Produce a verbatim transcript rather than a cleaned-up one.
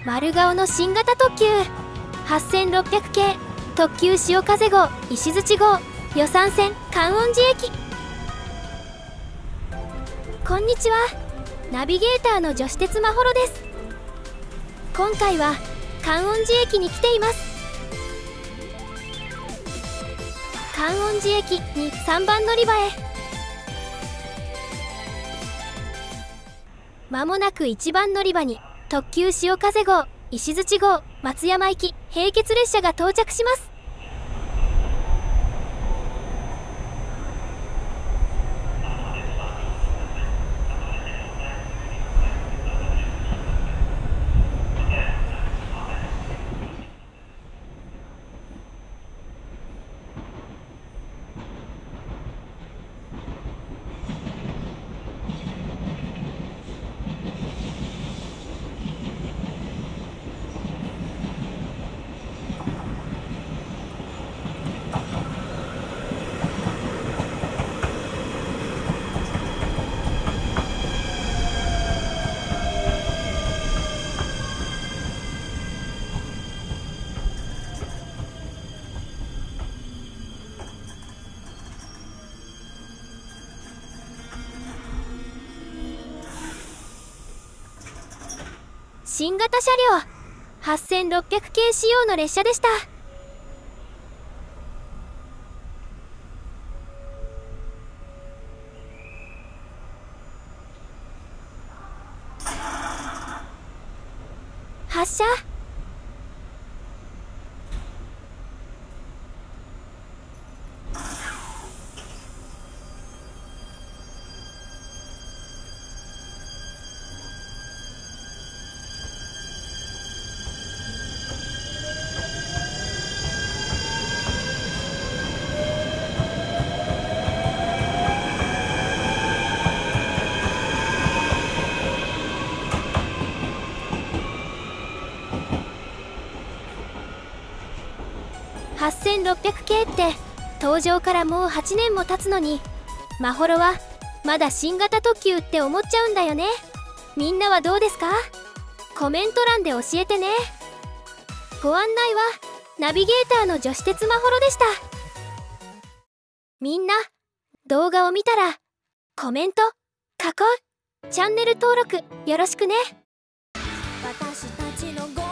丸顔の新型特急はっせんろっぴゃく系特急潮風号石槌号予讃線観音寺駅。こんにちは、ナビゲーターの女子鉄まほろです。今回は観音寺駅に来ています。観音寺駅にさんばん乗り場へ。まもなくいちばん乗り場に特急潮風号石槌号松山行き並結列車が到着します。新型車両はっせんろっぴゃく系仕様の列車でした。発車。はっせんろっぴゃく系って登場からもうはちねんも経つのに、まほろはまだ新型特急って思っちゃうんだよね。みんなはどうですか？コメント欄で教えてね。ご案内はナビゲーターの女子鉄まほろでした。みんな動画を見たらコメント書こう。チャンネル登録よろしくね。私たちの